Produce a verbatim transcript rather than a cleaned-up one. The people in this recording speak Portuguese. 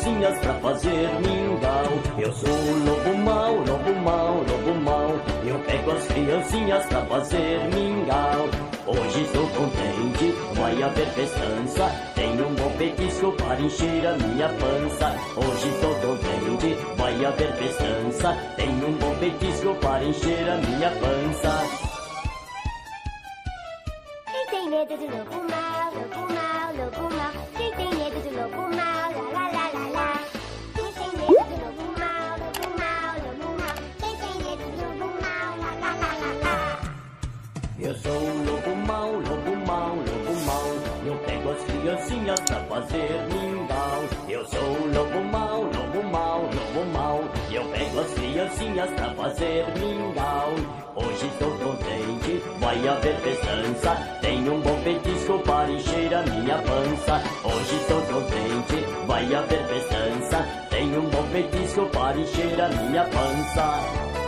criancinhas pra fazer mingau. Eu sou o lobo mau, lobo mau, lobo mau. Eu pego as criancinhas pra fazer mingau. Hoje estou contente, vai haver festança. Tenho um bom petisco para encher a minha pança. Hoje estou contente, vai haver festança. Tenho um bom petisco para encher a minha pança. Quem tem medo do lobo mau, lobo mau, lobo mau? Quem tem medo do lobo mau, lá lá lá lá lá? Quem tem medo do lobo mau, lobo mau, lobo mau? Quem tem medo do lobo mau, lá lá lá lá lá? Eu sou o lobo mau, lobo mau, lobo mau. Eu pego as criancinhas pra fazer mingau. Eu sou o lobo mau, lobo mau, lobo mau. Eu pego as criancinhas pra fazer mingau. Hoje estou contente, vai haver festança. Tenho um bom petisco para encher a minha pança. Hoje estou contente, vai haver festança. Tenho um bom petisco para encher a minha pança.